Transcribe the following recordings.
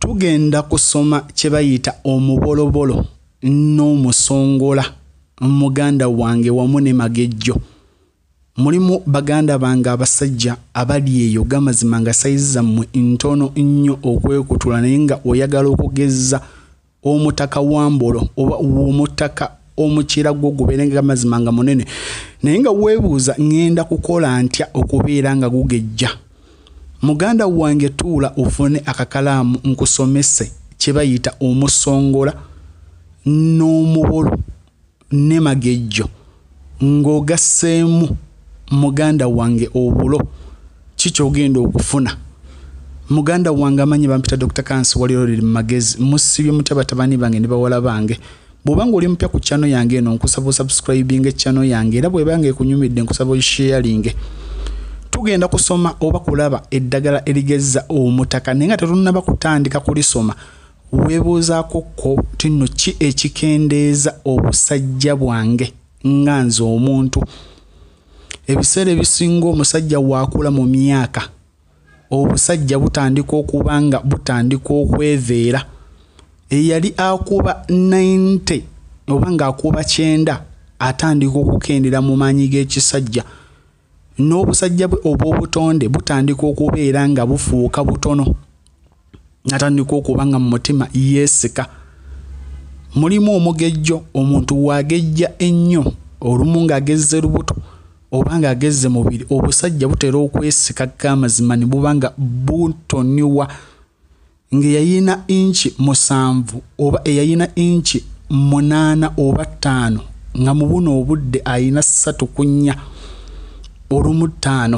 tugenda kusoma kye bayita omubolobolo n'omusongola muganda wange wamu ne magejjo. Mulimu baganda bange abasajja abali eyo gamazima nga saizi zammwe ntono nnyo okwekutula naye nga oyagala okugeza omutaka wambolo oba omutaka omukira gwo gubeerenga amazima nga munene naye nga weebuuza ngenda kukola ntya okubeera nga gugejja. Muganda wange tuula ofune akakalaamu nkusomese kye bayita omusongola n'omubolo ne magejjo ng'ogasseemu muganda wange obulo kikyogenda okufuna. Muganda wange amanyi bampita Dr. Kansi waliro liri magezi musibye mutya batabani bange ne bawala bange. Bw'obanga oli mpya ku channel yange eno nkusaba subscribing channel yange era bw'ebanga ekunyumidde nkusaba sharing. Tugenda kusoma oba kulaba eddagala erigezza omutaka naye nga tetunnaba kutandika kulisoma weebuuzaako ko tinno ki ekikendeeza obusajja bwange nga nze omuntu. Ebiseera ebisinga omusajja waakula mu myaka obusajja butandika okubanga butandika okweveera. Eyali akuba 90 oba nga akuba 9 atandika okukendera mu maanyi g'ekisajja n'obusajja bwe obw'obutonde butandika okubeera nga bufuuka butono atandika okuba nga mu mutima yeesika. Mulimu omugejjo omuntu wagejja ennyo olumu ng'agezze lubuto oba ng'agezze mubiri obusajja butera okwesika k'amazima ne buba nga butoniwa ng'eyayina inchi 7 oba eyayina inchi 8 oba 5 nga mu buno obudde ayina 3 ku 4 olumu 5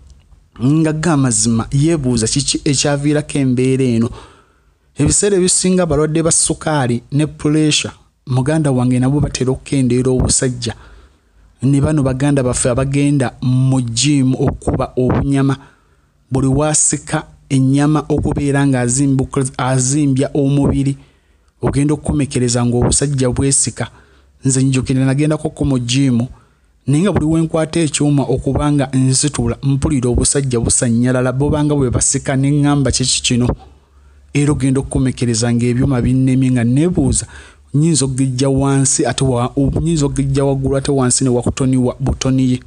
nga g'amazima yeebuuza kiki ekyaviirako embeera eno. Ebiseera ebisinga balwadde ba sukaali ne pressure muganda wange nabo batera okukendeera obusajja ne bano baganda baffe abagenda mu gym okuba obunyama buli wasika ennyama okubeera nga azimbya omubiri ogenda okukomekereza ng'obusajja bwesika. Nze njukira nagendako mu gym naye nga buli wenkwata ekyuma okubanga nzitula mpulira obusajja busanyalala bobanga bwe basika ne ngamba kiki kino era ogenda okukomekereza ng'ebyuma binnemye nga neebuuza nyinza okugejja wansi ate nyinza okugejja waggulu ate wansi ne wakutoniwa butoniye.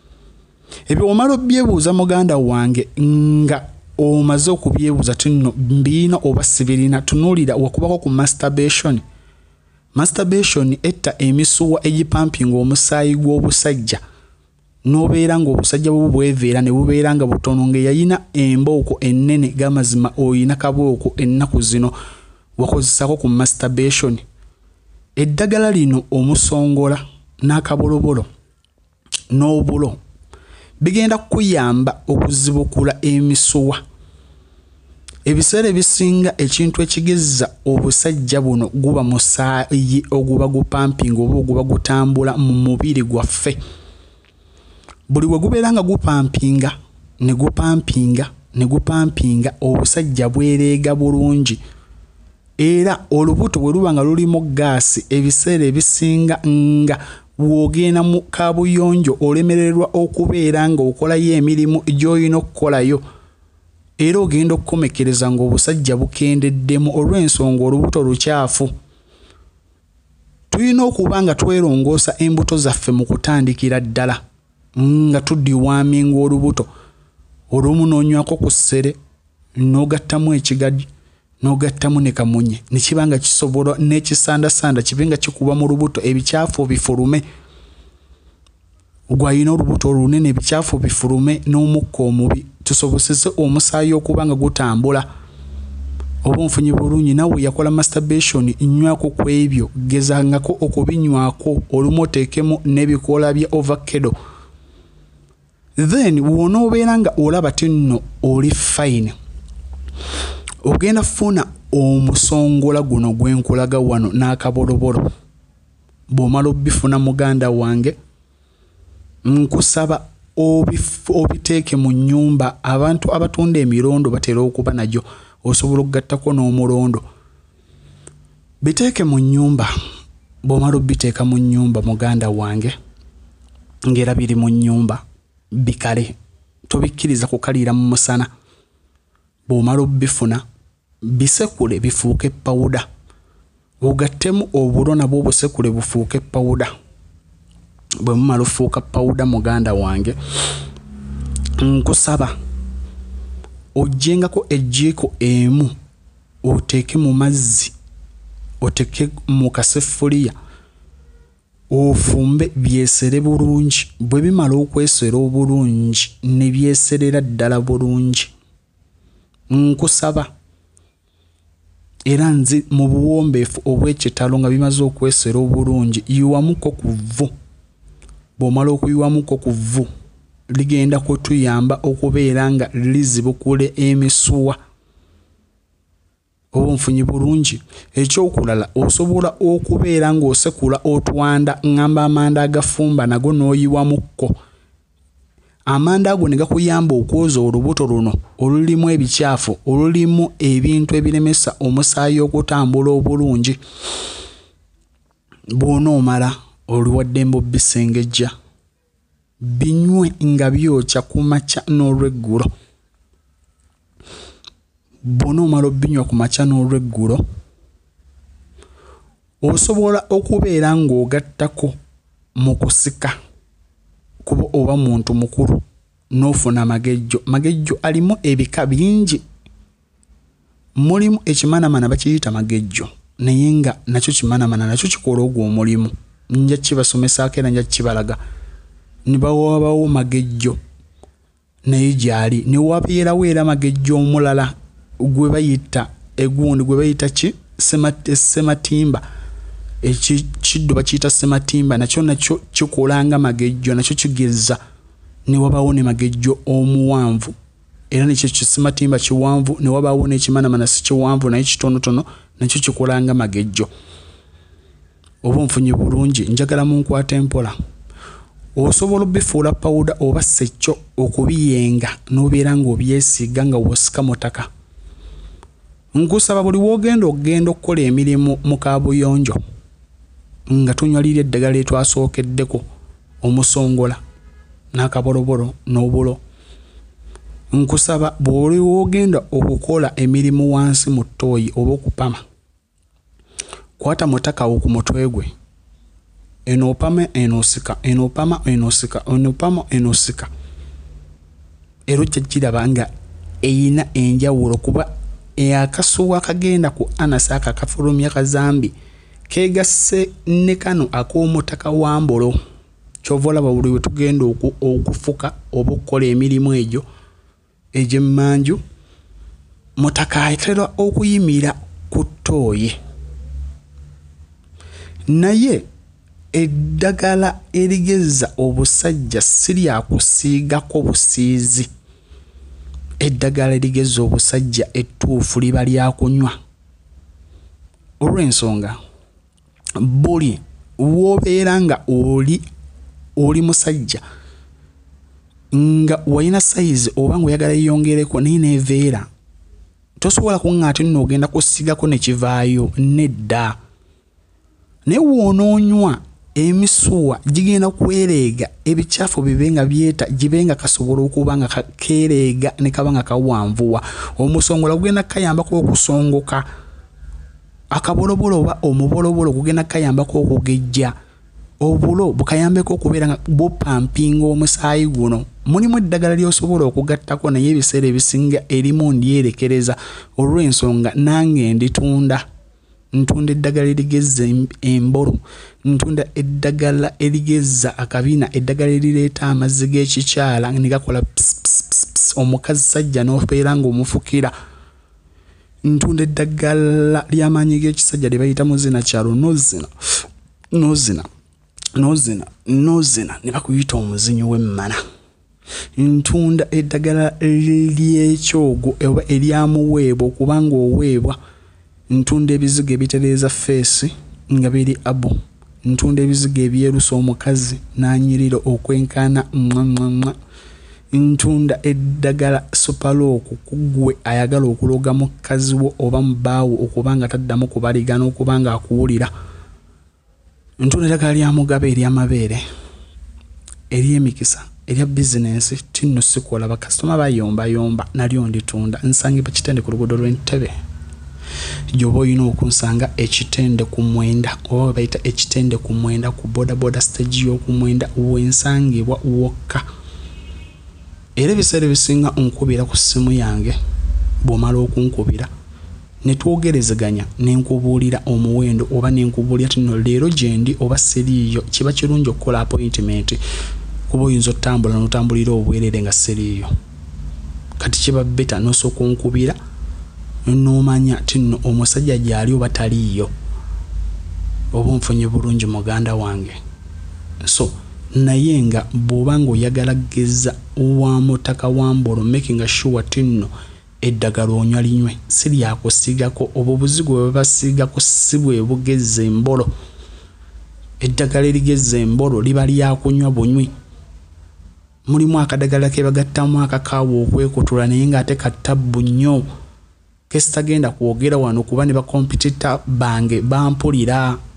Ebyo omala obyebuuza muganda wange nga omaze okubyebuuza tinno mbiina oba sibirina tunuulira wakubako ku masturbation. Masturbation etta emisuwa egipampinga omusaayi gw'obusajja n'obeera ng'obusajja bwo bweveera ne bubeera nga butono ng'eyayina embooko ennene g'amazima oyina kabooko ennaku zino wakozesako ku masturbation. Eddagala lino omusongola n'akabolobolo n'obulo bigenda kuyamba okuzibukula emisuwa. Ebiseera ebisinga ekintu ekigezza obusajja buno guba musaayi oguba gupampinga oba oguba gutambula mu mubiri gwaffe. Buli we gubeera nga gupampinga ne gupampinga obusajja bwereega bulungi era olubuto bwe luba nga lulimu gaasi ebiseera ebisinga nga wogenda mu kabuyonjo olemererwa okubeera nga okolayo emirimu gy'olina okukolayo era ogenda okukomekereza ng'obusajja bukendeddemu olw'ensonga olubuto lukyafu. Tulina okuba nga twerongoosa embuto zaffe mu kutandikira ddala nga tuddiwaaminga olubuto olumu noonywako ku ssere n'ogattamu ekigadi n'ogattamu ne kamunye ne kiba nga kisobola n'ekisandasanda kibe nga kikuba mu lubuto ebikyafu bifulume. Gwayina olubuto olunene ebikyafu bifulume n'omukka omubi tusobosese omusaayi okuba nga gutambula. Oba nfunye bulungi nawe yakola masturbation nywako ku ebyo gezangako okubinywako olumu oteekemu n'ebikoola bya ovacado. Then wonoobeera nga olaba tinno oli fine ogenda funa omusongola guno gwenkulaga wano n'akabolobolo. Bw'omala obifuna muganda wange nkusaba obiteeke mu nnyumba. Abantu abatunda emirondo batera okuba nagyo osobola okugattako n'omulondo. Biteeke mu nnyumba. Bw'omala obiteeka mu nnyumba muganda wange ng'era biri mu nnyumba bikale tobikkiriza kukalira mu musana. Bw'omala obifuna bisekule bifuuke powder ogattemu obulo nabwo obusekule bufuuke powder bwe mumala ofuuka powder muganda wange nkusaba ojjengako ejjiiko emu oteeke mu mazzi oteeke mu kaseffuliya ofumbe byesere bulungi bwe bimala okwesera obulungi ne byeserera ddala bulungi nkusaba era nzi mu buwombeefu obw'ekitalo nga bimaze okwesera obulungi yiwamuko ku vvu bw'omala okuyiwamuko ku vvu ligenda kutuyamba okubeera nga lizibukule emisuwa obunfunyi bulungi ekyokulala osobola okubeera ng'osekula otwanda ngamba amanda agafumba nago n'oyiwamukko amanda ago ne gakuyamba okwoza olubuto luno olulimu ebikyafu olulimu ebintu ebiremesa omusaayi okutambula obulungi bw'onoomala oluwaddembe obbisengejja binywe nga byokya ku makya n'olweggulo bw'onoomala obbinywa ku makya n'olweggulo osobola okubeera ng'ogattako mu kusika kuba oba muntu mukulu n'ofuna magejjo alimu ebika bingi mulimu ekimanamana bakiyita magejjo naye nga nakyo kimanamana nakyo kikola ogwo omulimu nja kibasomesaako era nja kibalaga ne bawabawo magejjo naye gyali ne wabeerawo era magejjo omulala gwe bayita egundi gwe bayita ki sematimba ekiddo bakiyita sematimba nakyo kikolanga magejjo nakyo kigeza ne wabawo ne magejjo omuwanvu era nekyo sematimba kiwanvu ne wabawo n'ekimanamana si kiwanvu naye kitonotono nakyo kikolanga magejjo oba nfunye bulungi njagala munkwata empola osobola obbifuula powder oba sekyo okubiyenga n'obeera ng'obyesiiga nga wosika mutaka nkusaba buli wogenda okugenda okukola emirimu mu kaabuyonjo nga tunywa eddagala lyetwasookeddeko omusongola n'akabolobolo n'obulo nkusaba buli wogenda okukola emirimu wansi mu ttooyi oba okupama kwata mutaka wo ku mutwe gwe enopama enosika enopama enosika enopama enosika era ojja kiraba nga eyina enjawulo kuba akasuwa akagenda ku anasa akakafulumya kazambi kegasse ne kano ak'omutaka wambolo kyova olaba buli we tugenda okufuka oba okukola emirimu egyo egy'emmanju mutaka ayitera okuyimira ku ttooye naye eddagala erigeza obusajja si lyakusiigako busiizi eddagala erigeza obusajja ettuufu liba lyakunywa olw'ensonga buli w'obeera nga oli musajja nga walina sayizi oba ng'oyagala yeyongereko naye neeveera tosobola kuŋŋaate nno ogenda kusigako ne kivaayo nedda naye woonoonywa emisuwa gigenda kwereega ebikyafu bibenga byeta gibenga kasobola okuba nga kereega ne kaba nga kawanvuwa omusongola gugenda kayambako okusongoka akabolobolo oba omubolobolo gugenda kayambako okugejja obulo bukayambeko okubeera nga bupampinga omusaayi guno mulimu eddagala lyosobola okugattako naye ebiseera ebisinga erimu ndyerekereza olw'ensonga nange ntunda eddagala erigeza embolo ntunda eddagala erigeza akabina eddagala erireeta amazzi g'ekikyala ne gakola omukazi sajja n'obeera ng'omufukira ntunda eddagala ly'amaanyi g'ekisajja lye bayita muzina kyalo nozina ne bakuyita omuzinyi w'emmana ntunda eddagala ly'ekyogo oba eryamuweebwa okubanga oweebwa ntunda ebizigo ebitereeza feesi nga biri abo ntunda ebizigo ebyerusa omukazi n'anyirira okwenkana ntunda eddagala supalooku kugwe ayagala okuloga mukazi wo oba mubaawo okubanga taddamu kubaligana okubanga akuwulira ntunda eddagala lya mugabe ery'amabeere ery'emikisa erya bizinensi tinno sikola bakasitoma bayombayomba nalyo nditunda nsangibwa Kitende ku luguudo lw'Entebbe. gyoba olina okunsanga ekitende ku mwenda oba bayita ekitende ku mwenda ku bodaboda stage y'oku mwenda wensangibwa wokka. Era ebiseera ebisinga nkubira ku ssimu yange bw'omala okunkubira ne twogerezeganya ne nkubuulira omuwendo oba ne nkubuulira tino leero gye ndi oba seriiyo, kiba kirungi okukola appointment kuba oyinza otambula n'otambulira obwerere nga seriiyo. Kati kiba beta n'osooka onkubira n'omanya tino omusajja gy'ali oba taliiyo oba onfunye bulungi muganda wange. So naye nga bw'oba ng'oyagala kugeza wa mutaka wa Mbolo making sure tino eddagala onywa linywe si lyakusiigako obwo obuzigu bwe babasiigako si bwe bugezza Embolo. Eddagala erigezza Embolo liba lyakunywa bunywi. Mulimu akadagala ke bagattamu akakaawa okwekutula naye ng'ate kattabbu nnyo. Kesitagenda kwogera wano kuba ne bakompetita bange bampulira